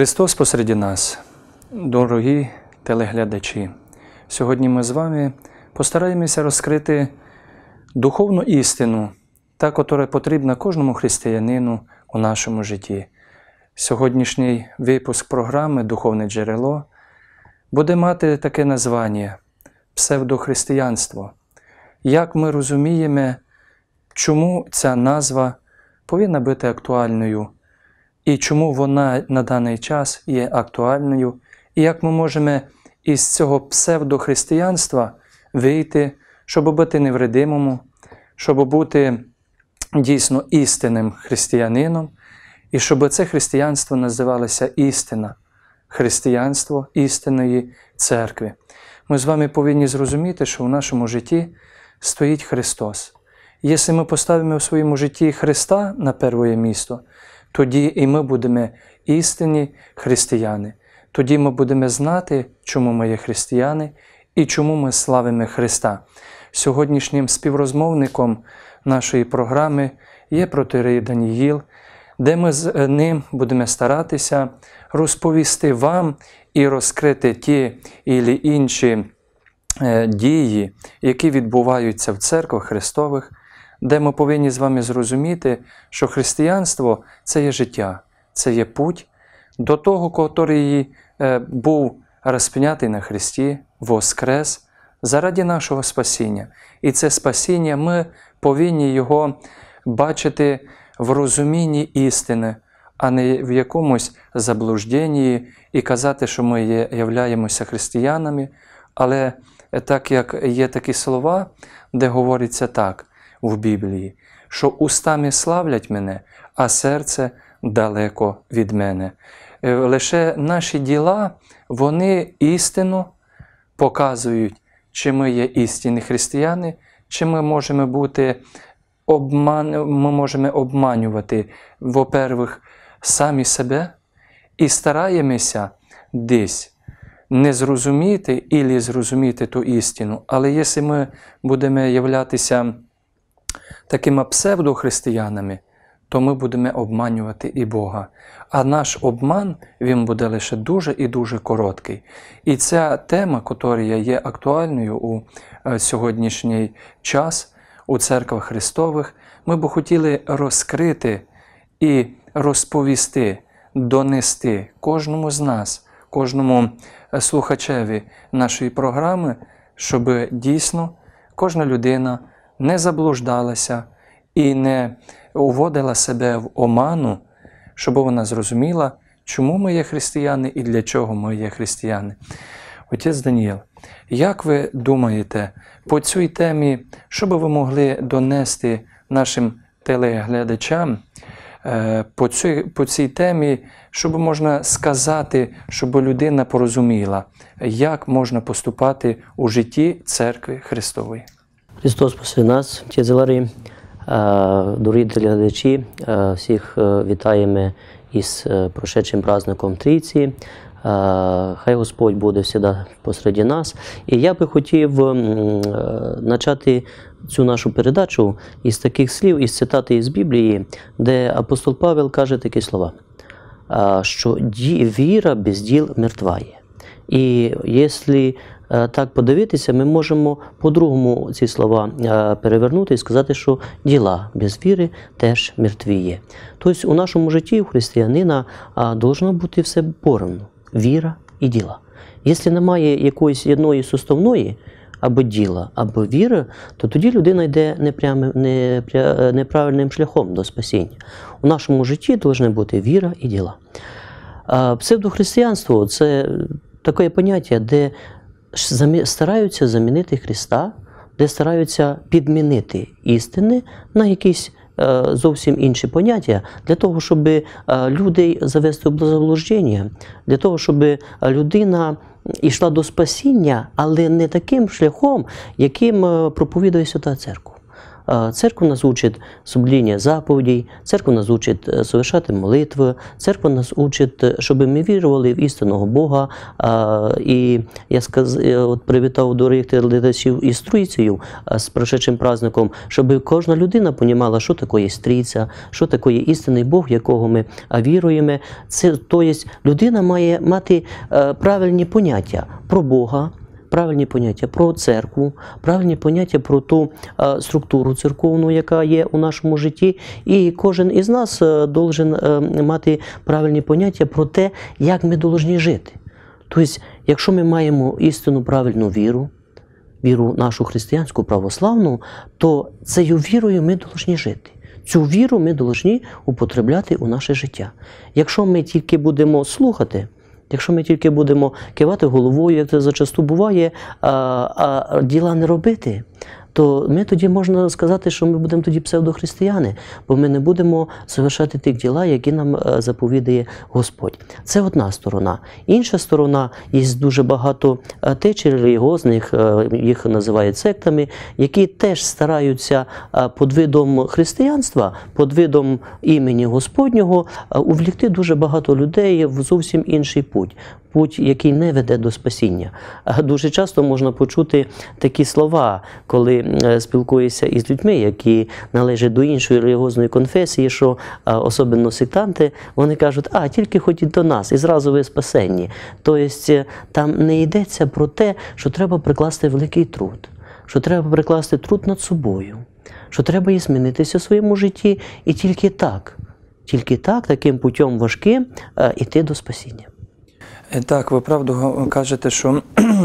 Христос посеред нас, дорогі телеглядачі. Сьогодні ми з вами постараємося розкрити духовну істину, та, котра потрібна кожному християнину у нашому житті. Сьогоднішній випуск програми «Духовне джерело» буде мати таке названня «Псевдохристиянство». Як ми розуміємо, чому ця назва повинна бути актуальною, і чому вона на даний час є актуальною, і як ми можемо із цього псевдохристиянства вийти, щоб бути невредимим, щоб бути дійсно істинним християнином, і щоб це християнство називалося істина, християнство істинної церкви. Ми з вами повинні зрозуміти, що в нашому житті стоїть Христос. Якщо ми поставимо в своєму житті Христа на перше місце, тоді і ми будемо істинні християни. Тоді ми будемо знати, чому ми є християни і чому ми славимо Христа. Сьогоднішнім співрозмовником нашої програми є протоієрей Даніїл, де ми з ним будемо старатися розповісти вам і розкрити ті і інші дії, які відбуваються в церквах Христових, де ми повинні з вами зрозуміти, що християнство – це є життя, це є путь до того, котрий був розп'ятий на Христі, воскрес, заради нашого спасіння. І це спасіння ми повинні його бачити в розумінні істини, а не в якомусь заблужденні і казати, що ми являємося християнами. Але так як є такі слова, де говориться так в Біблії, що устами славлять мене, а серце далеко від мене. Лише наші діла, вони істину показують, чи ми є істинні християни, чи ми можемо бути ми можемо обманювати, во-первых, самі себе і стараємося десь не зрозуміти і зрозуміти ту істину. Але якщо ми будемо являтися такими псевдохристиянами, то ми будемо обманювати і Бога. А наш обман, він буде лише дуже і дуже короткий. І ця тема, яка є актуальною у сьогоднішній час у церквах Христових, ми б хотіли розкрити і розповісти, донести кожному з нас, кожному слухачеві нашої програми, щоб дійсно кожна людина не заблуждалася і не уводила себе в оману, щоб вона зрозуміла, чому ми є християни і для чого ми є християни. Отець Даніїл, як ви думаєте, по цій темі, що би ви могли донести нашим телеглядачам по цій темі, щоб можна сказати, щоб людина порозуміла, як можна поступати у житті Церкви Христової? Христос посеред нас, отець Валерій, дорогі телеглядачі, всіх вітаємо із прошедшим праздником Трійці. Хай Господь буде завжди посеред нас. І я би хотів почати цю нашу передачу із таких слів, із цитати із Біблії, де апостол Павел каже такі слова, що віра без діл мертва є. І якщо так подивитися, ми можемо по-другому ці слова перевернути і сказати, що діла без віри теж мертві є. Тобто у нашому житті у християнина должно бути все поровну. Віра і діла. Якщо немає якоїсь одної суставної, або діла, або віри, то тоді людина йде неправильним шляхом до спасіння. У нашому житті повинні бути віра і діла. Псевдохристиянство – це таке поняття, де стараються замінити Христа, де стараються підмінити істини на якісь зовсім інші поняття, для того, щоб людей завести в заблуждення, для того, щоб людина йшла до спасіння, але не таким шляхом, яким проповідує Свята Церква. Церква нас учить соблюдення заповідей, церква нас учить совершати молитви, церква нас учить, щоб ми вірували в істинного Бога. І я привітав дорогих телеглядачів із Трійцею, з прошедшим праздником, щоб кожна людина понімала, що таке Трійця, що таке істинний Бог, в якого ми віруємо. Тобто людина має мати правильні поняття про Бога, правильні поняття про церкву, правильні поняття про ту структуру церковну, яка є у нашому житті. І кожен із нас должен мати правильні поняття про те, як ми повинні жити. Тобто, якщо ми маємо істинну правильну віру, віру нашу християнську, православну, то цією вірою ми повинні жити. Цю віру ми повинні употребляти у наше життя. Якщо ми тільки будемо слухати, якщо ми тільки будемо кивати головою, як це зачасту буває, а діла не робити, то ми тоді, можна сказати, що ми будемо тоді псевдохристияни, бо ми не будемо совершати тих діла, які нам заповідає Господь. Це одна сторона. Інша сторона, є дуже багато течій релігіозних, їх називають сектами, які теж стараються під видом християнства, під видом імені Господнього увлікти дуже багато людей в зовсім інший путь. Путь, який не веде до спасіння. Дуже часто можна почути такі слова, коли спілкуєшся із людьми, які належать до іншої релігіозної конфесії, що особливо сектанти, вони кажуть, тільки ходіть до нас, і зразу ви спасенні. Тобто там не йдеться про те, що треба прикласти великий труд, що треба прикласти труд над собою, що треба і змінитися в своєму житті, і тільки так, таким путем важким йти до спасіння. Так, ви правду кажете, що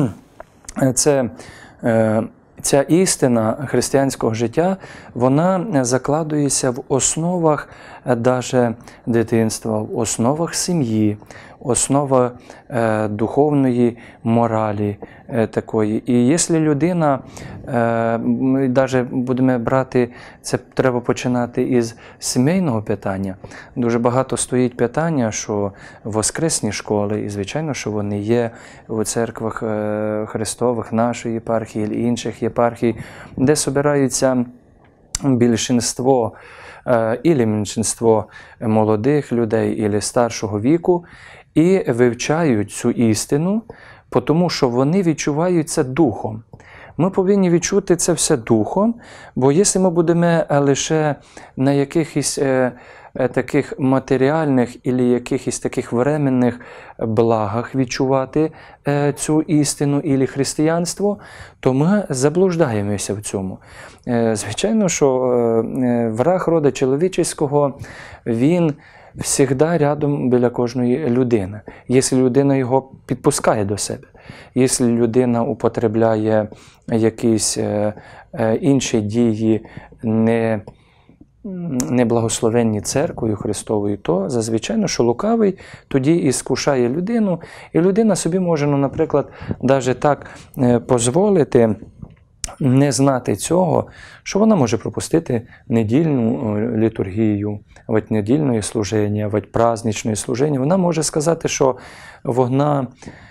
ця істина християнського життя, вона закладується в основах даже дитинства, в основах сім'ї, основа духовної моралі такої. І якщо людина, ми навіть будемо брати, це треба починати із сімейного питання. Дуже багато стоїть питання, що воскресні школи, і звичайно, що вони є у церквах Христових, нашої єпархії, і інших єпархій, де збираються більшинство ілі меншинство молодих людей, ілі старшого віку, і вивчають цю істину, тому що вони відчувають це духом. Ми повинні відчути це все духом, бо якщо ми будемо лише на якихось таких матеріальних або якихось таких временних благах відчувати цю істину або християнство, то ми заблуждаємося в цьому. Звичайно, що враг рода чоловічого, він завжди рядом біля кожної людини. Якщо людина його підпускає до себе, якщо людина употребляє якісь інші дії, не благословенні церквою Христовою, то зазвичай, що лукавий тоді іскушає людину, і людина собі може, наприклад, навіть так дозволити не знати цього, що вона може пропустити недільну літургію, недільне служіння, праздничне служіння. Вона може сказати, що вона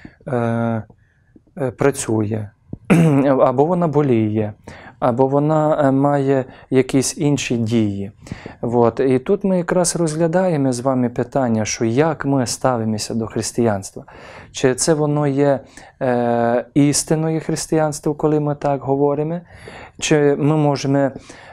працює, або вона боліє, або вона має якісь інші дії. І тут ми якраз розглядаємо з вами питання, що як ми ставимося до християнства. Чи це воно є істиною християнства, коли ми так говоримо, чи ми можемо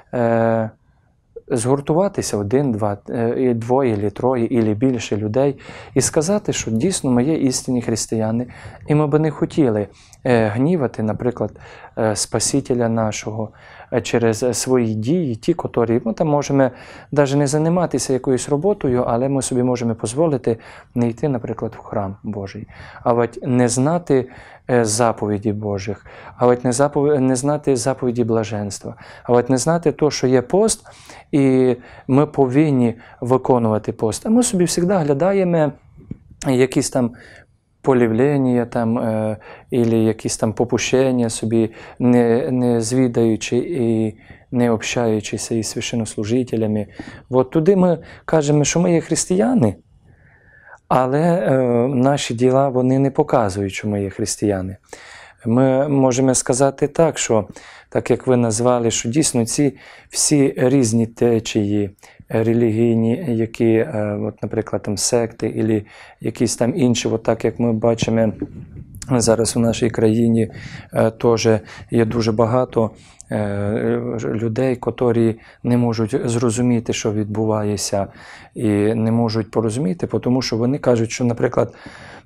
згуртуватися один, два, двоє, або троє, або більше людей і сказати, що дійсно ми є істинні християни, і ми б не хотіли гнівати, наприклад, Спасителя нашого через свої дії, ті, котрі ми там можемо навіть не займатися якоюсь роботою, але ми собі можемо дозволити не йти, наприклад, в храм Божий, а не знати заповіді Божих, а не знати заповіді блаженства, а не знати то, що є пост, і ми повинні виконувати пост. А ми собі завжди глядаємо якісь там полівлення, або якісь там попущення собі, не звідаючи і не общаючися із священнослужителями. Туди ми кажемо, що ми є християни, але наші діла, вони не показують, що ми є християни. Ми можемо сказати так, що, так як ви назвали, що дійсно ці всі різні течії релігійні, які, от, наприклад, там секти, або якісь там інші, от так як ми бачимо зараз у нашій країні, теж є дуже багато людей, котрі не можуть зрозуміти, що відбувається, і не можуть порозуміти, тому що вони кажуть, що, наприклад,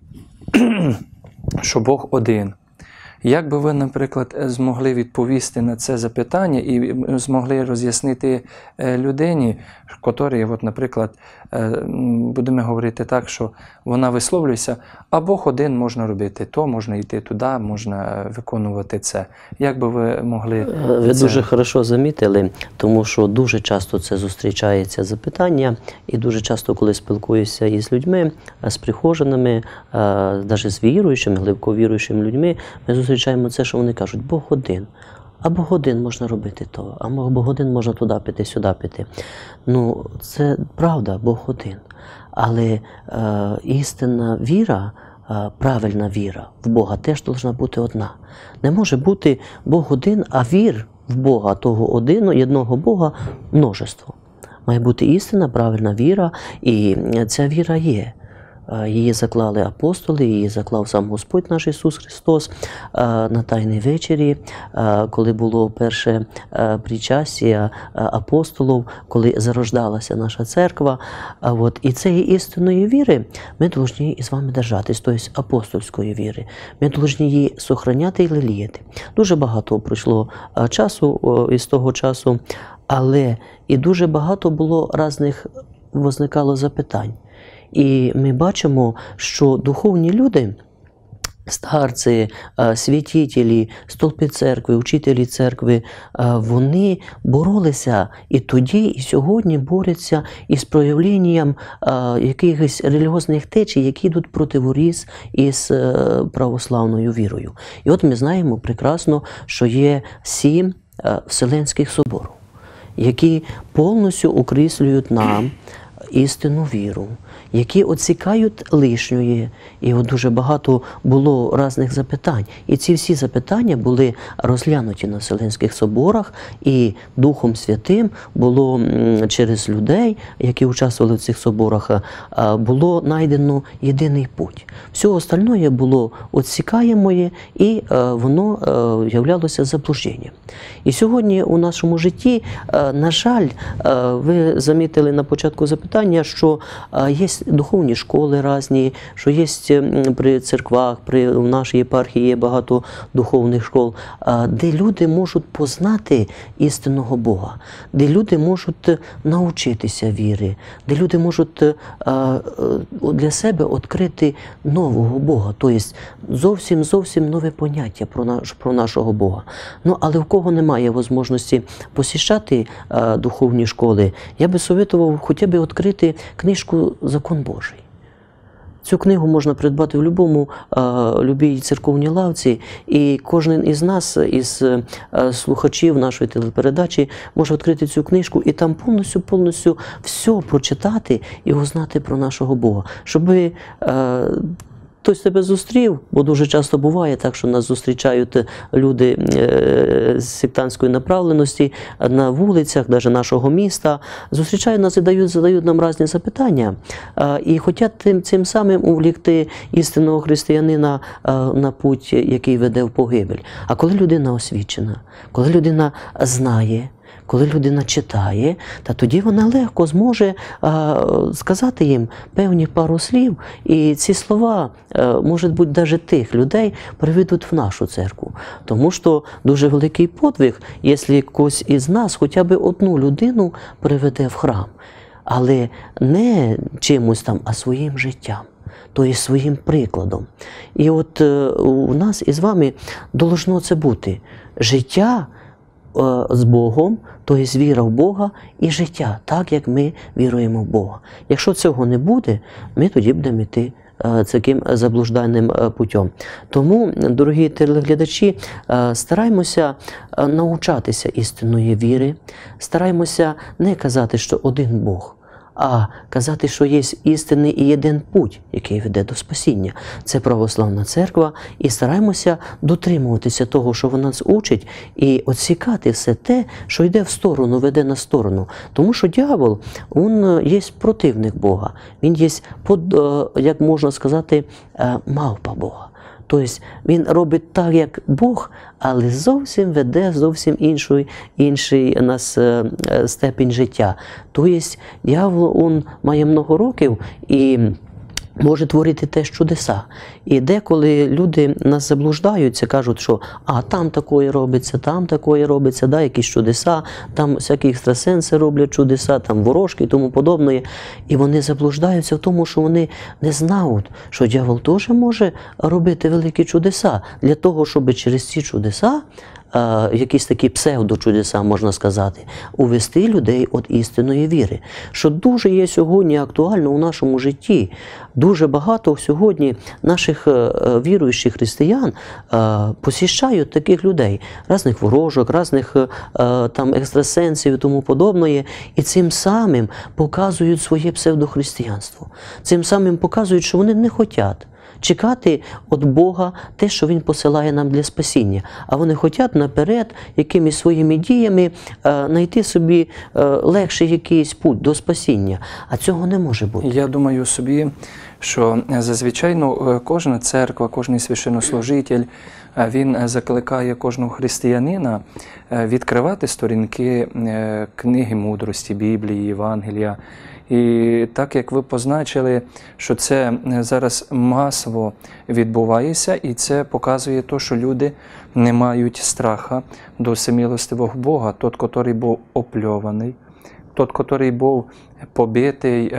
що Бог один. Як би ви, наприклад, змогли відповісти на це запитання і змогли роз'яснити людині, котрій, от, наприклад, будемо говорити так, що вона висловлюється, а Бог один, можна робити то, можна йти туди, можна виконувати це. Як би ви могли Ви дуже хорошо замітили, тому що дуже часто це зустрічається запитання, і дуже часто, коли спілкуюся із людьми, з прихожанами, навіть з віруючими, глибоко віруючими людьми, ми зустрічаємо це, що вони кажуть: Бог один. А Бог один можна робити то, а Бог один можна туди піти, сюди піти. Ну, це правда, Бог один. Але істинна віра, правильна віра в Бога теж повинна бути одна. Не може бути Бог один, а вір в Бога, того одного Бога, множество. Має бути істинна, правильна віра, і ця віра є. Її заклали апостоли, її заклав сам Господь наш Ісус Христос на Тайній вечері, коли було перше причастя апостолів, коли зарождалася наша церква. І цієї істинної віри ми повинні із вами держатись, тобто апостольської віри. Ми повинні її сохраняти і леліяти. Дуже багато пройшло часу із того часу, але і дуже багато було різних возникало запитань. І ми бачимо, що духовні люди, старці, святителі, стовпи церкви, учителі церкви, вони боролися і тоді, і сьогодні борються із проявленням якихось релігіозних течій, які йдуть противоріз із православною вірою. І от ми знаємо прекрасно, що є 7 Вселенських соборів, які повністю окреслюють нам істинну віру, які відсікають лишньої. І от дуже багато було різних запитань. І ці всі запитання були розглянуті на Вселенських соборах, і Духом Святим було через людей, які участвували в цих соборах, було знайдено єдиний путь. Все остальне було відсікаємоє, і воно являлося заблужденням. І сьогодні у нашому житті, на жаль, ви замітили на початку запитання, що є духовні школи різні, що є при церквах, в нашій єпархії є багато духовних школ, де люди можуть познати істинного Бога, де люди можуть навчитися віри, де люди можуть для себе відкрити нового Бога, тобто зовсім нове поняття про нашого Бога. Ну, але в кого немає можливості посіщати духовні школи, я би советував хоча б відкрити книжку «Закон Божий». Цю книгу можна придбати в будь-якій церковній лавці, і кожен із нас, із слухачів нашої телепередачі, може відкрити цю книжку і там повністю все прочитати і узнати про нашого Бога. Щоб хтось тебе зустрів, бо дуже часто буває так, що нас зустрічають люди з сектантської направленості на вулицях, навіть нашого міста, зустрічають нас і задають нам різні запитання, і хочуть цим самим увлікти істинного християнина на путь, який веде в погибель. А коли людина освічена, коли людина знає, коли людина читає, та тоді вона легко зможе сказати їм певні пару слів, і ці слова, може бути, навіть тих людей приведуть в нашу церкву. Тому що дуже великий подвиг, якщо когось із нас хоча б одну людину приведе в храм, але не чимось там, а своїм життям, тобто своїм прикладом. І от у нас із вами должно це бути життя з Богом, тобто віра в Бога і життя, так як ми віруємо в Бога. Якщо цього не буде, ми тоді будемо йти таким заблуждальним путем. Тому, дорогі телеглядачі, стараємося навчатися істинної віри, стараємося не казати, що один Бог, а казати, що є істинний і єдин путь, який веде до спасіння. Це православна церква, і стараємося дотримуватися того, що вона нас учить, і відсікати все те, що йде в сторону, веде на сторону. Тому що дьявол, він є противник Бога, він є, як можна сказати, мавпа Бога. Тобто він робить так, як Бог, але зовсім веде зовсім інший нас степінь життя. Тобто дьявол, він має много років і може творити теж чудеса. І деколи люди нас заблуждаються, кажуть, що там такое робиться, да, якісь чудеса, там всякі екстрасенси роблять чудеса, там ворожки і тому подобне. І вони заблуждаються в тому, що вони не знають, що дьявол теж може робити великі чудеса. Для того, щоб через ці чудеса, якісь такі псевдочудеса, можна сказати, увести людей від істинної віри. Що дуже є сьогодні актуально у нашому житті. Дуже багато сьогодні наших віруючих християн посіщають таких людей, різних ворожок, різних там екстрасенсів і тому подобне, і цим самим показують своє псевдохристиянство. Цим самим показують, що вони не хочуть чекати від Бога те, що Він посилає нам для спасіння. А вони хочуть наперед якимись своїми діями знайти собі легший якийсь путь до спасіння. А цього не може бути. Я думаю собі, що зазвичай кожна церква, кожен священнослужитель, він закликає кожного християнина відкривати сторінки книги мудрості, Біблії, Євангелія. І так, як ви позначили, що це зараз масово відбувається, і це показує те, що люди не мають страха до всемилостивого Бога, тот, який був опльований, тот, який був побитий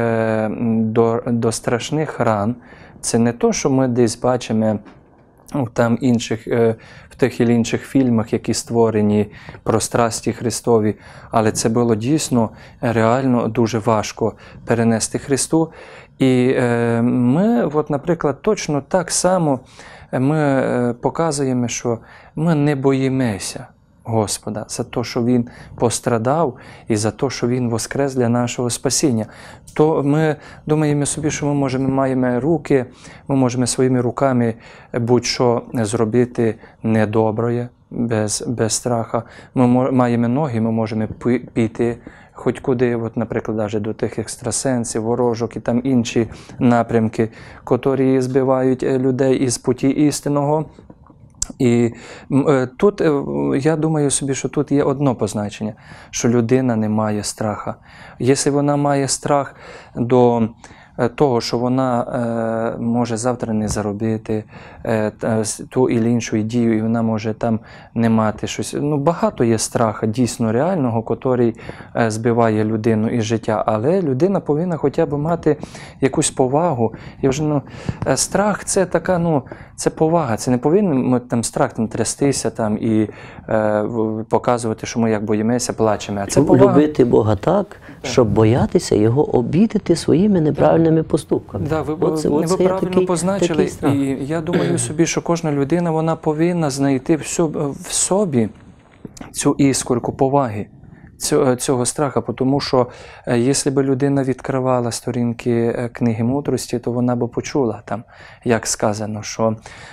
до страшних ран. Це не те, що ми десь бачимо там в тих і інших фільмах, які створені про страсті Христові, але це було дійсно реально дуже важко перенести Христу. І ми, наприклад, точно так само ми показуємо, що ми не боїмося Господа за те, що Він пострадав і за те, що Він воскрес для нашого спасіння. То ми думаємо собі, що ми маємо руки, ми можемо своїми руками будь-що зробити недобре, без страха. Ми маємо ноги, ми можемо піти хоч куди, наприклад, навіть до тих екстрасенсів, ворожок і там інші напрямки, які збивають людей із путі істинного. І тут, я думаю собі, що тут є одно позначення, що людина не має страха. Якщо вона має страх до того, що вона може завтра не заробити ту і іншу дію, і вона може там не мати щось. Багато є страха дійсно реального, який збиває людину із життя, але людина повинна хоча б мати якусь повагу. І вже, страх – це така, це повага, це не повинен там страх трястися і показувати, що ми як боїмося, плачемо. А це повага. Любити Бога так, щоб боятися Його обідати своїми неправильними поступками. Да, ви правильно позначили, і я думаю собі, що кожна людина, вона повинна знайти в собі цю іскорку поваги, цього страха, тому що якщо б людина відкривала сторінки книги мудрості, то вона б почула там, як сказано, що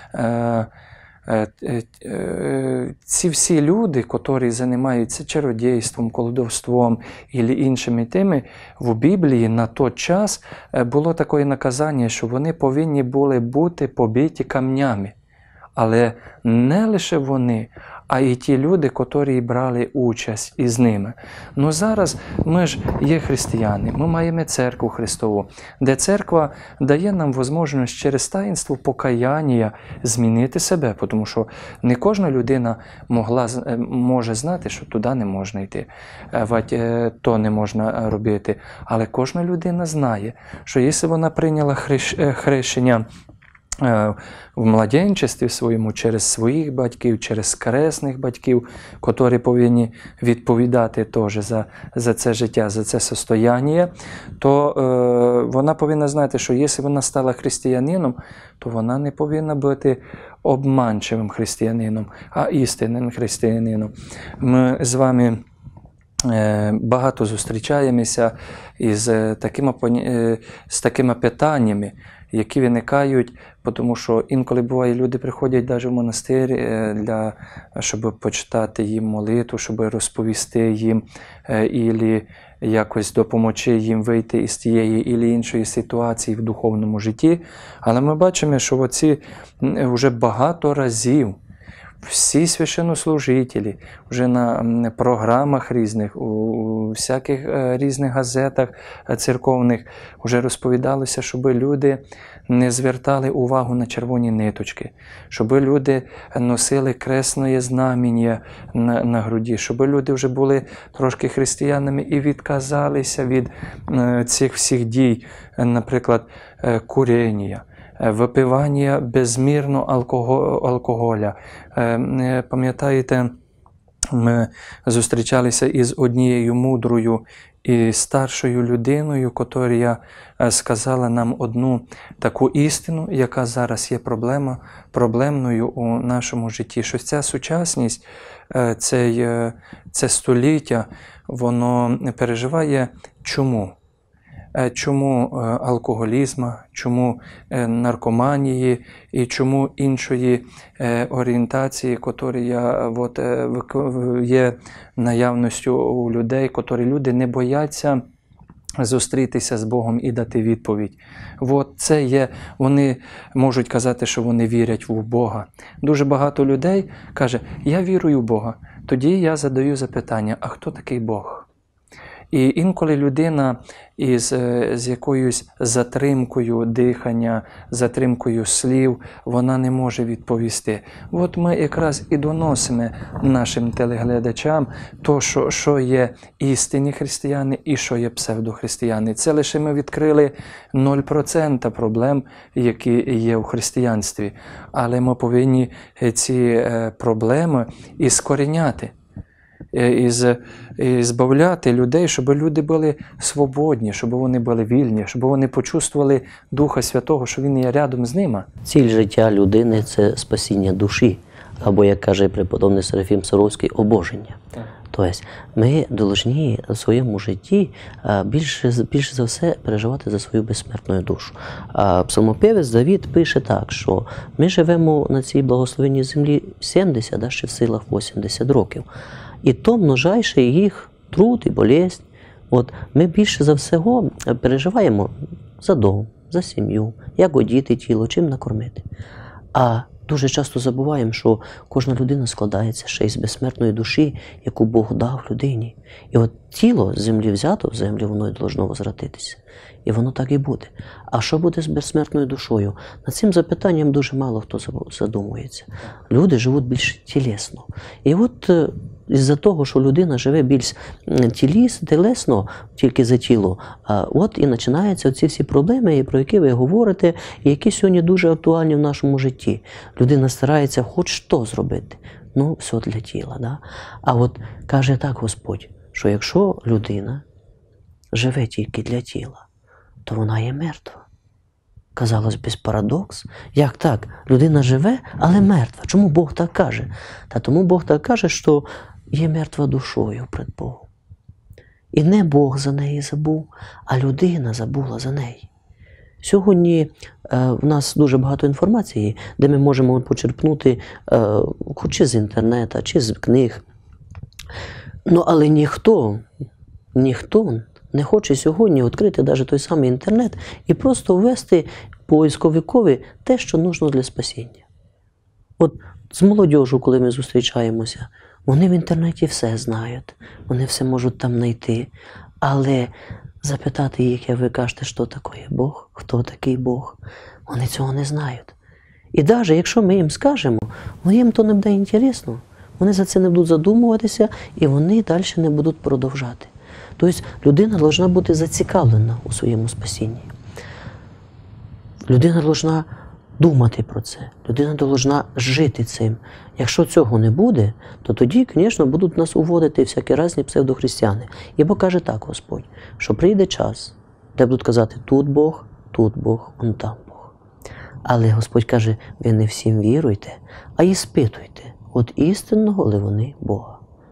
ці всі люди, які займаються чародійством, колдовством і іншими теми, в Біблії на той час було таке наказання, що вони повинні були бути побиті камнями. Але не лише вони, а й ті люди, які брали участь із ними. Зараз ми ж є християни, ми маємо церкву Христову, де церква дає нам можливість через таїнство покаяння змінити себе, тому що не кожна людина може знати, що туди не можна йти, то не можна робити. Але кожна людина знає, що якщо вона прийняла хрещення в младенчестві своєму через своїх батьків, через кресних батьків, які повинні відповідати теж за це життя, за це состояння, то вона повинна знати, що якщо вона стала християнином, то вона не повинна бути обманчивим християнином, а істинним християнином. Ми з вами багато зустрічаємося з такими питаннями, які виникають, тому що інколи буває, люди приходять навіть в монастир, щоб почитати їм молитву, щоб розповісти їм, або якось допомогти їм вийти із тієї або іншої ситуації в духовному житті. Але ми бачимо, що оці вже багато разів всі священнослужителі вже на програмах різних, у всяких різних газетах церковних вже розповідалося, щоб люди не звертали увагу на червоні ниточки, щоб люди носили кресне знамення на груді, щоб люди вже були трошки християнами і відказалися від цих всіх дій, наприклад, курення, випивання безмірно алкоголя. Пам'ятаєте, ми зустрічалися із однією мудрою і старшою людиною, яка сказала нам одну таку істину, яка зараз є проблемною у нашому житті, що ця сучасність, це століття, воно переживає чому? Чому алкоголізму, чому наркоманії і чому іншої орієнтації, яка є наявністю у людей, люди не бояться зустрітися з Богом і дати відповідь. Це є, вони можуть казати, що вони вірять в Бога. Дуже багато людей каже, я вірую в Бога. Тоді я задаю запитання, а хто такий Бог? І інколи людина з якоюсь затримкою дихання, затримкою слів, вона не може відповісти. Ми якраз і доносимо нашим телеглядачам то, що є істинні християни і що є псевдохристияни. Це лише ми відкрили 0% проблем, які є у християнстві. Але ми повинні ці проблеми іскоріняти. І збавляти людей, щоб люди були свободні, щоб вони були вільні, щоб вони почувствували Духа Святого, що Він є рядом з ними. Ціль життя людини – це спасіння душі, або, як каже преподобний Серафім Саровський, обоження. Тобто ми повинні в своєму житті більше за все переживати за свою безсмертну душу. Псалмопівець Давид пише так, що ми живемо на цій благословенній землі 70, а ще в силах 80 років. І то множайше їх труд і болезнь. Ми більше за всього переживаємо за дом, за сім'ю, як одіти тіло, чим накормити. А дуже часто забуваємо, що кожна людина складається ще із безсмертної душі, яку Бог дав людині. І тіло з землі взято, в землі воно й должно возвратитися. І воно так і буде. А що буде з безсмертною душою? Над цим запитанням дуже мало хто задумується. Люди живуть більш тілесно. І із-за того, що людина живе більш тілесно, тільки за тіло, і починаються ці всі проблеми, про які ви говорите, і які сьогодні дуже актуальні в нашому житті. Людина старається хоч що зробити. Все для тіла. Да? А каже так Господь, що якщо людина живе тільки для тіла, то вона є мертва. Казалось би, парадокс. Як так? Людина живе, але мертва. Чому Бог так каже? Тому Бог так каже, що є мертва душою перед Богом. І не Бог за неї забув, а людина забула за неї. Сьогодні в нас дуже багато інформації, де ми можемо почерпнути хоч з інтернету, чи з книг. Але ніхто не хоче сьогодні відкрити навіть той самий інтернет і просто ввести поисковикові те, що потрібно для спасіння. З молодіжю, коли ми зустрічаємося, вони в інтернеті все знають, вони все можуть там знайти, але запитати їх, як ви кажете, що таке Бог, хто такий Бог, вони цього не знають. І навіть якщо ми їм скажемо, їм то не буде цікаво, вони за це не будуть задумуватися і вони далі не будуть продовжати. Тобто людина повинна бути зацікавлена у своєму спасінні. Людина повинна думати про це, людина повинна жити цим. Якщо цього не буде, то тоді, звісно, будуть нас уводити всякі різні псевдохристияни. Ібо каже так Господь, що прийде час, де будуть казати тут Бог, он там Бог. Але Господь каже, ви не всім віруйте, а іспитуйте, істинного ли вони Бога.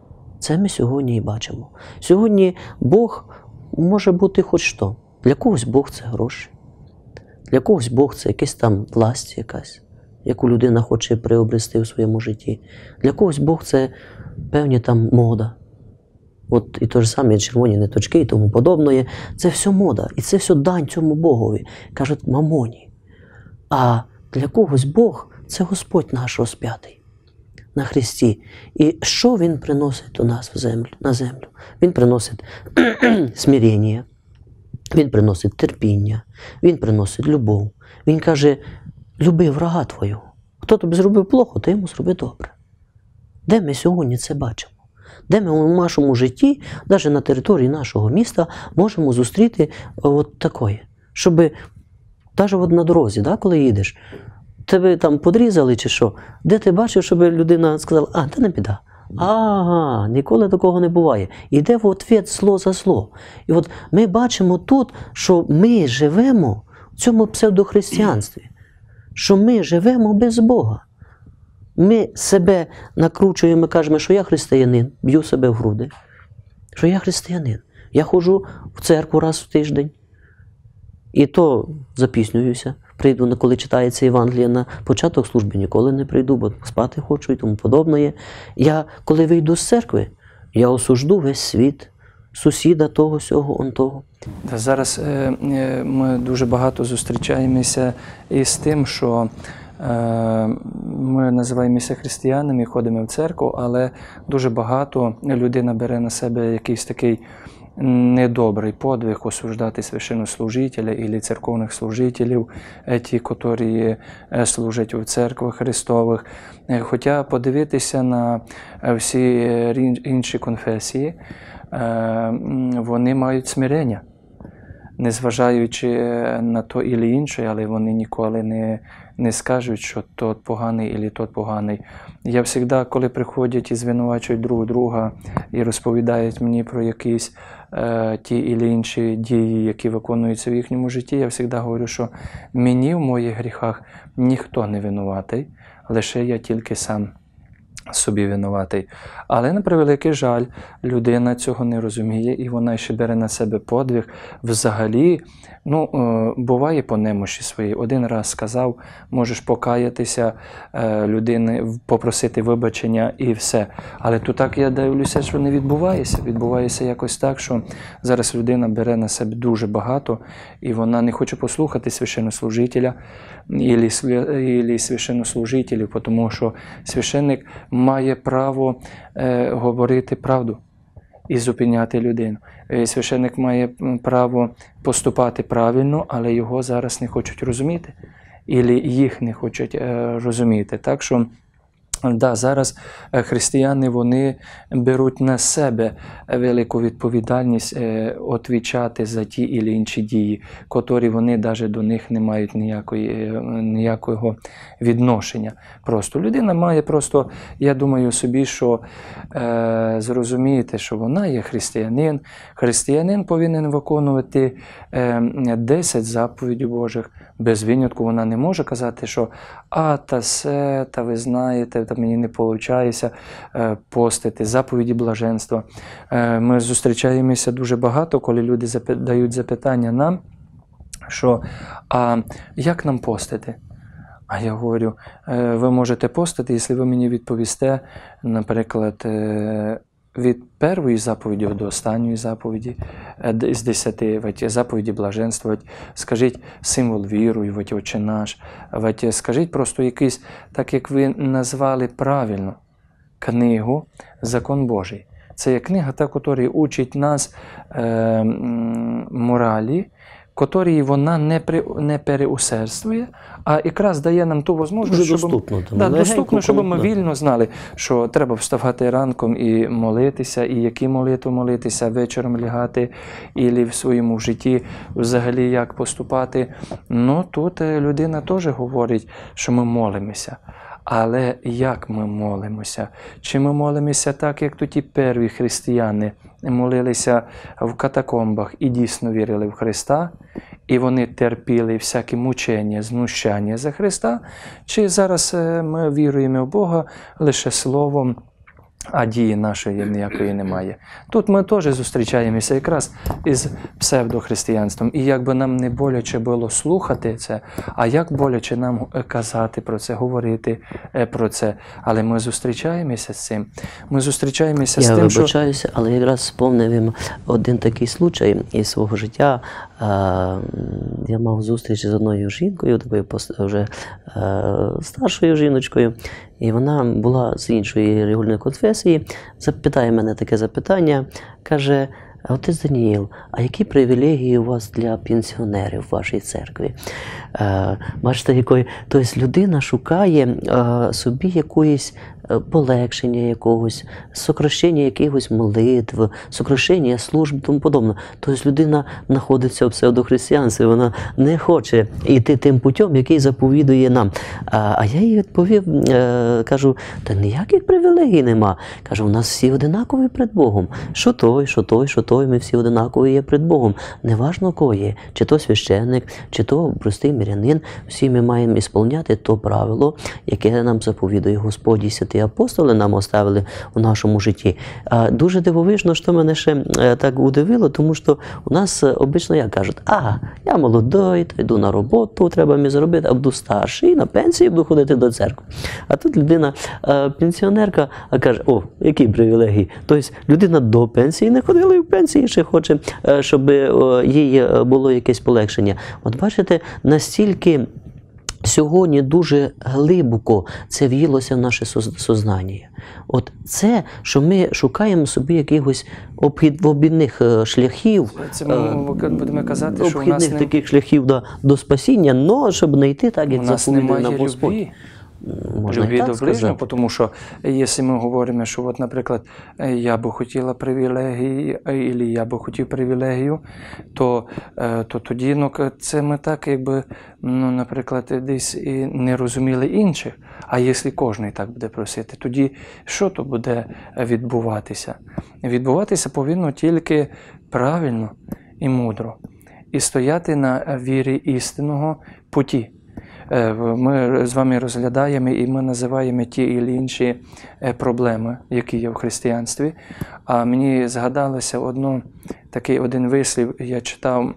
Це ми сьогодні і бачимо. Сьогодні Бог може бути хоч що. Для когось Бог – це гроші. Для когось Бог – це якась там власть якась, яку людина хоче приобрести у своєму житті. Для когось Бог – це певні там мода. От і те ж саме червоні ниточки і тому подобне. Це все мода. І це все дань цьому Богові. Кажуть, мамоні. А для когось Бог – це Господь наш розп'ятий на Христі. І що Він приносить до нас на землю? Він приносить смирення, Він приносить терпіння, Він приносить любов. Він каже, люби врага твого. Хто тобі зробив плохо, ти йому зроби добре. Де ми сьогодні це бачимо? Де ми в нашому житті, навіть на території нашого міста, можемо зустріти от такое? Щоб, навіть от на дорозі, да, коли їдеш, тебе там подрізали чи що, де ти бачив, щоб людина сказала, та не біда. Ага, ніколи такого не буває. Іде в ответ зло за зло. І от ми бачимо тут, що ми живемо в цьому псевдохристиянстві, що ми живемо без Бога. Ми себе накручуємо, кажемо, що я християнин, б'ю себе в груди. Що я християнин. Я ходжу в церкву раз в тиждень. І то запіснююся. Прийду, коли читається Євангеліє на початок служби, ніколи не прийду, бо спати хочу і тому подобне. Я, коли вийду з церкви, я осужду весь світ, сусіда того, сього, он того. Зараз ми дуже багато зустрічаємося із тим, що ми називаємося християнами, ходимо в церкву, але дуже багато людина бере на себе якийсь такий недобрий подвиг осуждати священнослужителя або церковних служителів, ті, які служать у церквах Христових. Хоча подивитися на всі інші конфесії, вони мають смирення. Незважаючи на то і інше, але вони ніколи не скажуть, що тот поганий або тот поганий. Я завжди, коли приходять і звинувачують друг друга і розповідають мені про якісь ті і інші дії, які виконуються в їхньому житті, я завжди говорю, що мені в моїх гріхах ніхто не винуватий, лише я тільки сам собі винуватий. Але, на превеликий жаль, людина цього не розуміє, і вона ще бере на себе подвиг. Взагалі, буває по немощі своїй. Один раз сказав, можеш покаятися, людини, попросити вибачення і все. Але то так я дивлюся, що не відбувається. Відбувається якось так, що зараз людина бере на себе дуже багато, і вона не хоче послухати священнослужителя і священнослужителів, тому що священник має право говорити правду і зупиняти людину. Священник має право поступати правильно, але його зараз не хочуть розуміти. Або їх не хочуть розуміти. Так що, зараз християни, вони беруть на себе велику відповідальність відповідати за ті і інші дії, котрі вони навіть до них не мають ніякого відношення. Просто людина має просто, я думаю собі, що зрозуміти, що вона є християнин. Християнин повинен виконувати 10 заповідей Божих. Без винятку вона не може казати, що та ви знаєте, мені не виходить постити, заповіді блаженства. Ми зустрічаємося дуже багато, коли люди дають запитання нам, що як нам постити? А я говорю, ви можете постити, якщо ви мені відповісте, наприклад, від першої заповіді до останньої заповіді, з 10 заповіді блаженства, скажіть символ віру, Отче наш, скажіть просто якийсь, так як ви назвали правильно, книгу «Закон Божий». Це є книга, та, яка учить нас моралі, котрій вона не переусердствує, а якраз дає нам ту можливість, щоб ми вільно знали, що треба вставати ранком і молитися, і які молитви молитися, вечором лягати, і в своєму житті взагалі як поступати. Тут людина теж говорить, що ми молимося. Але як ми молимося? Чи ми молимося так, як ті перві християни молилися в катакомбах і дійсно вірили в Христа, і вони терпіли всякі мучення, знущання за Христа? Чи зараз ми віруємо в Бога лише словом, а дії нашої ніякої немає. Тут ми теж зустрічаємося якраз із псевдохристиянством. І як би нам не боляче було слухати це, а як боляче нам казати про це, говорити про це. Але ми зустрічаємося з цим. Ми зустрічаємося з Я тим, що... вибачаюся, але якраз спомнив їм один такий случай із свого життя. Я мав зустріч з одною жінкою, такою вже старшою жіночкою, і вона була з іншої регульної конфесії, запитає мене таке запитання, каже: отець Даніїл, а які привілегії у вас для пенсіонерів в вашій церкві? Бачите, якої... Тобто людина шукає собі якоїсь полегшення якогось, сокращення якихось молитв, сокращення служб і тому подобне. Тобто людина знаходиться в псевдохристиянстві, вона не хоче йти тим путем, який заповідує нам. А я їй відповів, кажу, та ніяких привілегій нема. Кажу, у нас всі одинакові перед Богом. Що той, що той, що той, ми всі одинакові є перед Богом. Неважно кого є, чи то священник, чи то простий мирянин, всі ми маємо ісполняти то правило, яке нам заповідує Господь і святі апостоли нам оставили у нашому житті. Дуже дивовижно, що мене ще так удивило, тому що у нас обично як кажуть: я молодий, то йду на роботу, треба мені зробити, а буду старший, і на пенсії буду ходити до церкви. А тут людина, пенсіонерка, каже: які привілегії. Тобто людина до пенсії не ходила і в пенсії ще хоче, щоб їй було якесь полегшення. От бачите, настільки сьогодні дуже глибоко це в'їлося в наше сознання. От це, що ми шукаємо собі якихось обхідних шляхів, Це ми будемо казати, що у нас таких шляхів до спасіння, але щоб не йти так, як заповідує нам Господь. Любві до ближнього, тому що, якщо ми говоримо, що, от, наприклад, я би хотіла привілегії, або я би хотів привілегію, то тоді це ми так, якби, наприклад, десь і не розуміли інших. А якщо кожен так буде просити, тоді що то буде відбуватися? Відбуватися повинно тільки правильно і мудро. І стояти на вірі істинного путі. Ми з вами розглядаємо і ми називаємо ті і інші проблеми, які є в християнстві. А мені згадалося один вислів, я читав,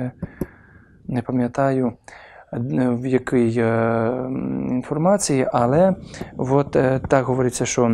не пам'ятаю, в якій інформації, але от так говориться, що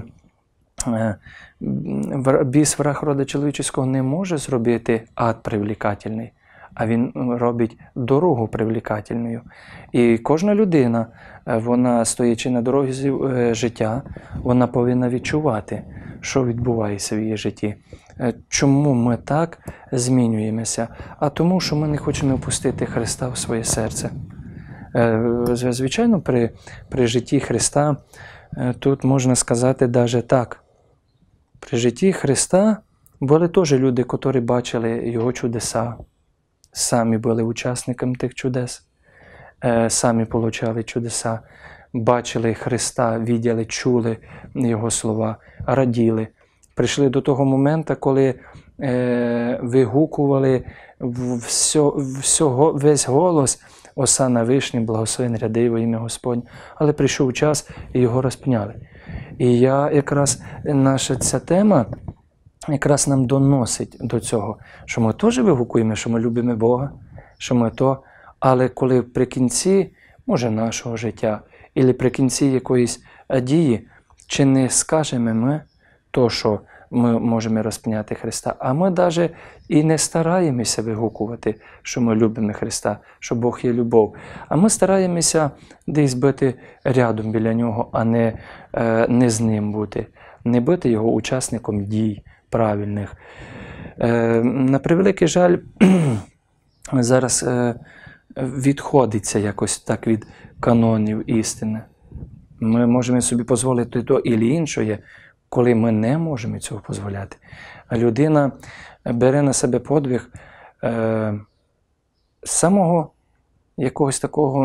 біс враг рода чоловічого не може зробити ад привлекательний, а він робить дорогу привлекательною. І кожна людина, вона, стоячи на дорозі життя, вона повинна відчувати, що відбувається в її житті. Чому ми так змінюємося? А тому, що ми не хочемо впустити Христа в своє серце. Звичайно, при житті Христа, тут можна сказати навіть так. При житті Христа були теж люди, які бачили Його чудеса, самі були учасниками тих чудес, самі получали чудеса, бачили Христа, виділи, чули Його слова, раділи. Прийшли до того моменту, коли вигукували весь голос: «Осанна вишній, благословен ряди во ім'я Господнє». Але прийшов час, і його розпняли. І наша ця тема якраз нам доносить до цього, що ми теж вигукуємо, що ми любимо Бога, що ми то, але коли при кінці, може, нашого життя, або при кінці якоїсь дії, чи не скажемо ми то, що ми можемо розп'яти Христа, а ми навіть і не стараємося вигукувати, що ми любимо Христа, що Бог є любов, а ми стараємося десь бути рядом біля Нього, а не з Ним бути, не бути Його учасником дій правильних. На превеликий жаль, зараз відходиться якось так від канонів істини. Ми можемо собі дозволити то і іншого, коли ми не можемо цього дозволяти. А людина бере на себе подвиг самого якоїсь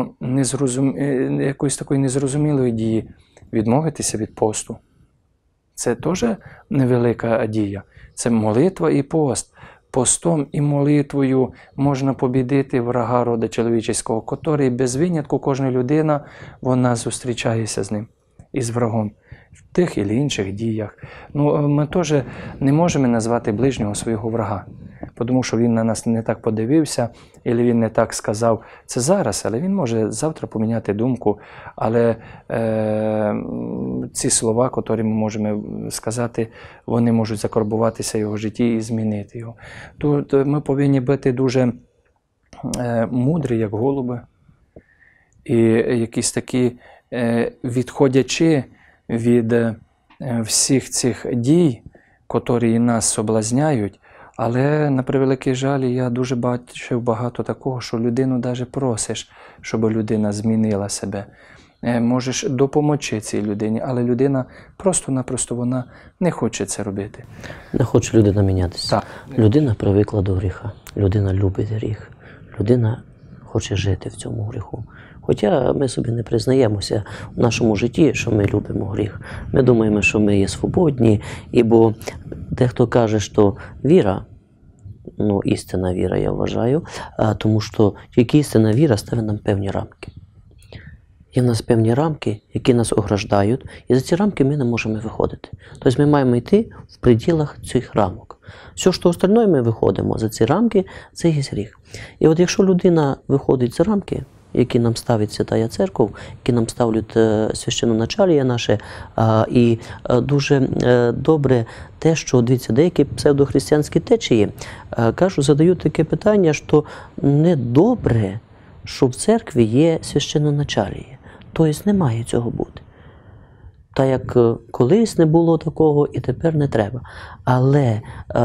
такої незрозумілої дії, відмовитися від посту. Це теж невелика дія. Це молитва і пост. Постом і молитвою можна побідити врага рода чоловічого, котрий без винятку, кожна людина, вона зустрічається з ним. із врагом в тих і інших діях. Ну, ми теж не можемо назвати ближнього свого врага, тому що він на нас не так подивився, або він не так сказав. Це зараз, але він може завтра поміняти думку. Але ці слова, які ми можемо сказати, вони можуть закарбуватися в його житті і змінити його. Тут ми повинні бути дуже мудрі, як голуби, і якісь такі, відходячи від всіх цих дій, котрі нас соблазняють. Але, на превеликий жаль, я дуже бачив багато такого, що людину навіть просиш, щоб людина змінила себе. Можеш допомогти цій людині, але людина просто-напросто вона не хоче це робити. Не хоче людина мінятися. Так. Людина привикла до гріха, людина любить гріх, людина хоче жити в цьому гріху. Хоча ми собі не признаємося в нашому житті, що ми любимо гріх. Ми думаємо, що ми є свободні, бо дехто каже, що віра, істинна віра, я вважаю, тому що тільки істинна віра ставить нам певні рамки. Є в нас певні рамки, які нас ограждають, і за ці рамки ми не можемо виходити. Тобто ми маємо йти в пределах цих рамок. Все, що остальне, ми виходимо за ці рамки, це є гріх. І от якщо людина виходить за рамки, які нам ставить Святая Церква, які нам ставлять священноначалія наше, і дуже добре те, що, дивіться, деякі псевдохристиянські течії задають таке питання, що недобре, що в церкві є священноначаліє. Тобто не має цього бути. Та як колись не було такого, і тепер не треба. Але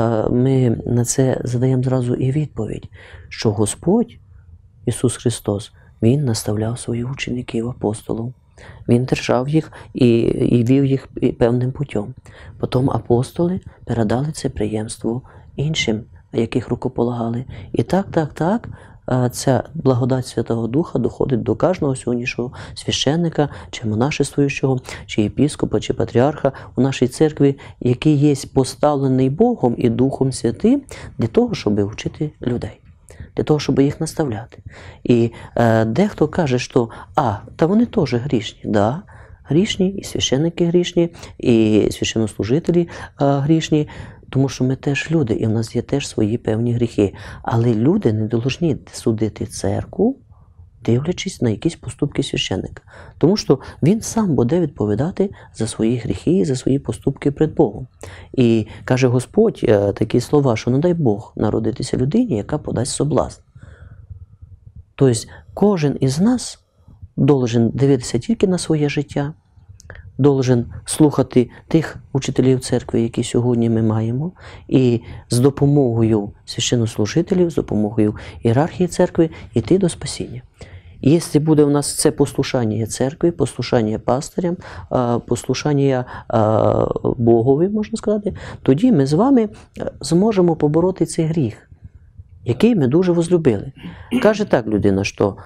ми на це задаємо зразу і відповідь, що Господь, Ісус Христос, Він наставляв своїх учеників, апостолів. Він держав їх і вів їх певним путем. Потім апостоли передали це преємство іншим, яких рукополагали. І так, ця благодать Святого Духа доходить до кожного сьогоднішнього священника, чи монашествуючого, чи єпископа, чи патріарха у нашій церкві, який є поставлений Богом і Духом Святим для того, щоб вчити людей, для того, щоб їх наставляти. І дехто каже, що та вони теж грішні. Да, грішні, і священники грішні, і священнослужителі грішні, тому що ми теж люди, і в нас є теж свої певні гріхи. Але люди не повинні судити церкву, дивлячись на якісь поступки священника. Тому що він сам буде відповідати за свої гріхи і за свої поступки перед Богом. І каже Господь такі слова, що не дай Бог народитися людині, яка подасть соблазн. Тобто кожен із нас должен дивитися тільки на своє життя, должен слухати тих учителів церкви, які сьогодні ми маємо, і з допомогою священнослужителів, з допомогою ієрархії церкви йти до спасіння. І якщо буде в нас це послушання церкви, послушання пастирям, послушання Богові, можна сказати, тоді ми з вами зможемо побороти цей гріх, який ми дуже возлюбили. Каже так людина, що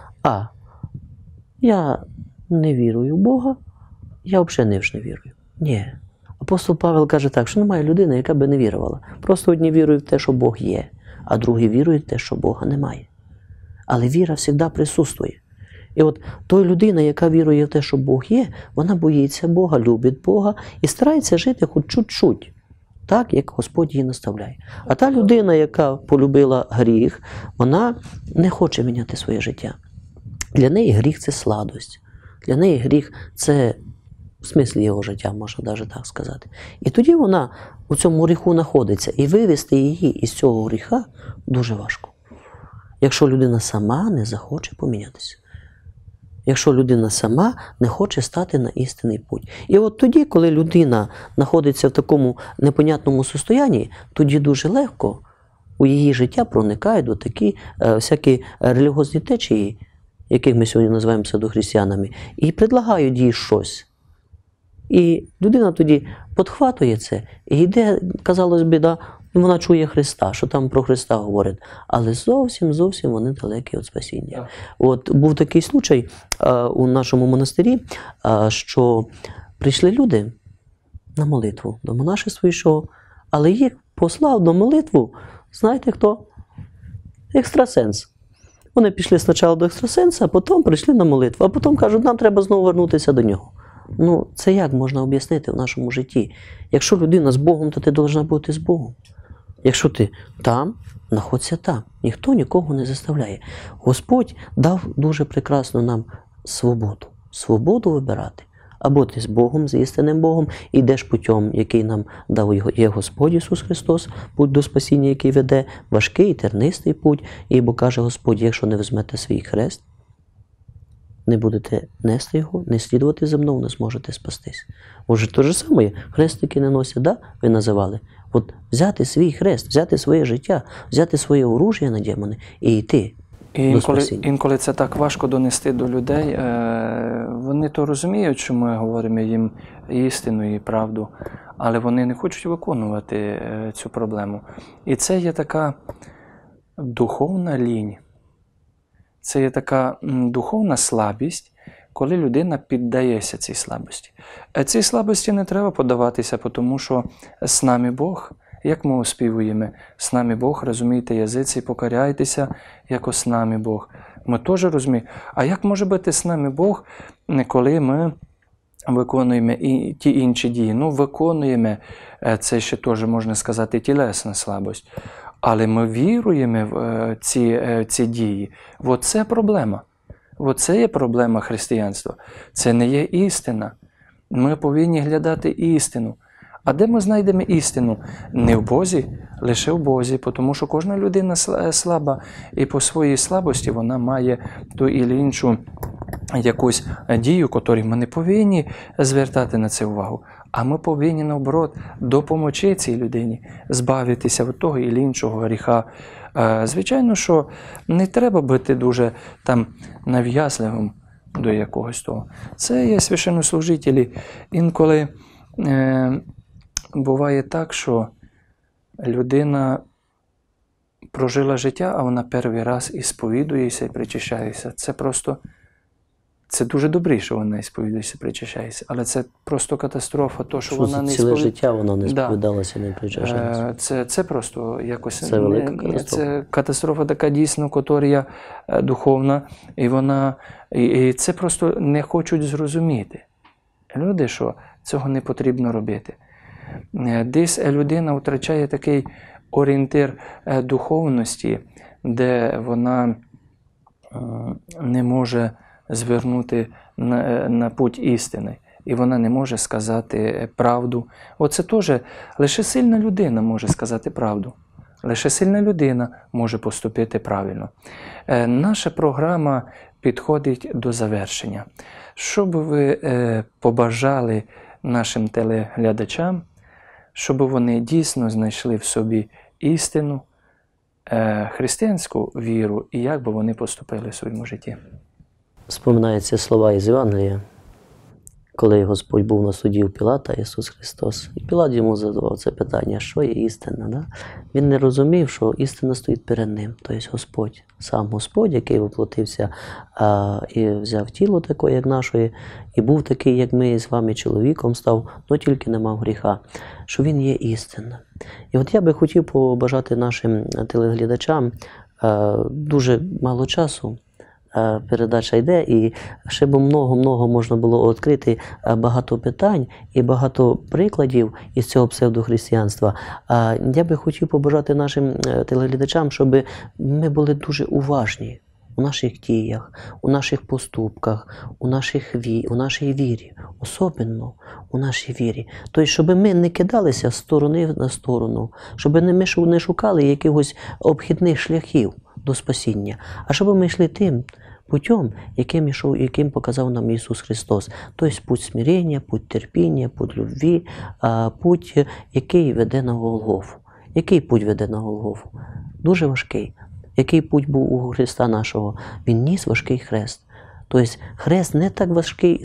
я не вірую в Бога, я взагалі не вірую. Ні. Апостол Павел каже так, що немає людини, яка би не вірувала. Просто одні вірують в те, що Бог є, а другі вірують в те, що Бога немає. Але віра завжди присутствує. І от той людина, яка вірує в те, що Бог є, вона боїться Бога, любить Бога і старається жити хоч чуть-чуть, так, як Господь її наставляє. А та людина, яка полюбила гріх, вона не хоче міняти своє життя. Для неї гріх – це сладость. Для неї гріх – це в смислі його життя, можна навіть так сказати. І тоді вона у цьому гріху знаходиться. І вивести її із цього гріха дуже важко. Якщо людина сама не захоче помінятися. Якщо людина сама не хоче стати на істинний путь. І от тоді, коли людина знаходиться в такому непонятному состоянні, тоді дуже легко у її життя проникають до такі всякі релігіозні течії, яких ми сьогодні називаємо псевдохристиянами, і предлагають їй щось. І людина тоді підхватує це і йде, казалось би, вона чує Христа, що там про Христа говорять, але зовсім вони далекі від спасіння. От був такий случай у нашому монастирі, що прийшли люди на молитву до монашества йшов, але їх послав до молитву, знаєте хто? Екстрасенс. Вони пішли спочатку до екстрасенса, а потім прийшли на молитву, а потім кажуть, нам треба знову вернутися до нього. Ну, це як можна об'яснити в нашому житті? Якщо людина з Богом, то ти повинна бути з Богом. Якщо ти там, знаходься там. Ніхто нікого не заставляє. Господь дав дуже прекрасно нам свободу. Свободу вибирати. Або ти з Богом, з істинним Богом, йдеш путем, який нам дав є Господь Ісус Христос, путь до спасіння, який веде, важкий, тернистий путь. І бо каже Господь, якщо не візьмете свій хрест, не будете нести його, не слідувати за мною, не зможете спастись. Може, те ж саме, хрестики не носять, да? Ви називали. От взяти свій хрест, взяти своє життя, взяти своє оружие на демони і йти. І інколи це так важко донести до людей. Вони то розуміють, що ми говоримо їм істину і правду, але вони не хочуть виконувати цю проблему. І це є така духовна лінь. Це є така духовна слабість, коли людина піддається цій слабості. Цій слабості не треба подаватися, тому що з нами Бог. Як ми оспівуємо? З нами Бог, розумієте, язиці, покоряйтеся, як з нами Бог. Ми теж розуміємо. А як може бути з нами Бог, коли ми виконуємо і ті інші дії? Ну, виконуємо, це ще теж, можна сказати, тілесна слабость. Але ми віруємо в ці дії. Оце проблема. Оце є проблема християнства. Це не є істина. Ми повинні глядати істину. А де ми знайдемо істину? Не в Бозі, лише в Бозі, тому що кожна людина слаба, і по своїй слабості вона має ту і іншу якусь дію, яку ми не повинні звертати на це увагу. А ми повинні, наоборот, допомогти цій людині збавитися від того і іншого гріха. Звичайно, що не треба бути дуже там нав'язливим до якогось того. Це є священнослужителі. Інколи буває так, що людина прожила життя, а вона перший раз і сповідується, і причащається. Це дуже добре, що вона і сповідується, причащається. Але це просто катастрофа, то, що вона не ціле життя вона не сповідалася, не причащалася. Це просто якось... Це велика катастрофа. Це катастрофа така дійсно, яка духовна, і це просто не хочуть зрозуміти. Люди, що цього не потрібно робити. Десь людина втрачає такий орієнтир духовності, де вона не може звернути на путь істини. І вона не може сказати правду. Оце теж лише сильна людина може сказати правду. Лише сильна людина може поступити правильно. Наша програма підходить до завершення. Що би ви побажали нашим телеглядачам, щоб вони дійсно знайшли в собі істину, християнську віру, і як би вони поступили в своєму житті? Споминаються слова із Євангелія, коли Господь був на суді у Пілата, Ісус Христос. І Пілат йому задавав це питання, що є істина. Да? Він не розумів, що істина стоїть перед ним, тобто Господь. Сам Господь, який воплотився і взяв тіло таке, як нашої, і був такий, як ми з вами, чоловіком став, але тільки не мав гріха, що Він є істина. І от я би хотів побажати нашим телеглядачам, дуже мало часу, передача йде, і ще б много можна було відкрити багато питань і багато прикладів із цього псевдохристиянства. Я би хотів побажати нашим телеглядачам, щоб ми були дуже уважні у наших діях, у наших поступках, у нашій вірі, особливо у нашій вірі. Тобто, щоб ми не кидалися з сторони на сторону, щоб ми не шукали якихось обхідних шляхів до спасіння, а щоб ми йшли тим путем, яким показав нам Ісус Христос. Тобто путь смирення, путь терпіння, путь любві, путь, який веде на Голгофу. Який путь веде на Голгофу? Дуже важкий. Який путь був у Христа нашого? Він ніс важкий хрест. Тобто хрест не так важкий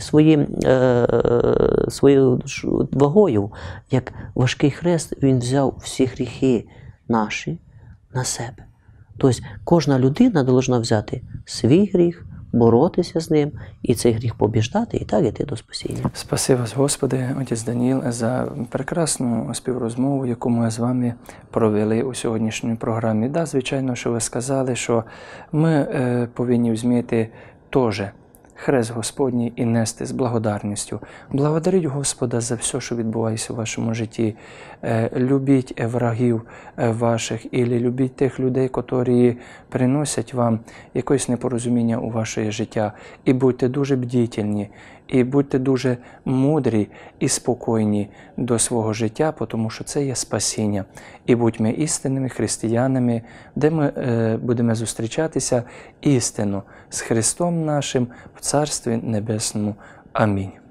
своєю вагою, як важкий хрест, він взяв всі гріхи наші на себе. Тобто кожна людина повинна взяти свій гріх, боротися з ним, і цей гріх побіждати, і так йти до спасіння. Спасибо вас, Господи, отець Даніл, за прекрасну співрозмову, яку ми з вами провели у сьогоднішній програмі. Да, звичайно, що ви сказали, що ми повинні вміти теж хрест Господній і нести з благодарністю. Благодаріть Господа за все, що відбувається у вашому житті. Любіть врагів ваших, і любіть тих людей, які приносять вам якесь непорозуміння у ваше життя. І будьте дуже бдительні, і будьте дуже мудрі і спокійні до свого життя, тому що це є спасіння. І будьмо істинними християнами, де ми будемо зустрічатися істинно з Христом нашим в Царстві Небесному. Амінь.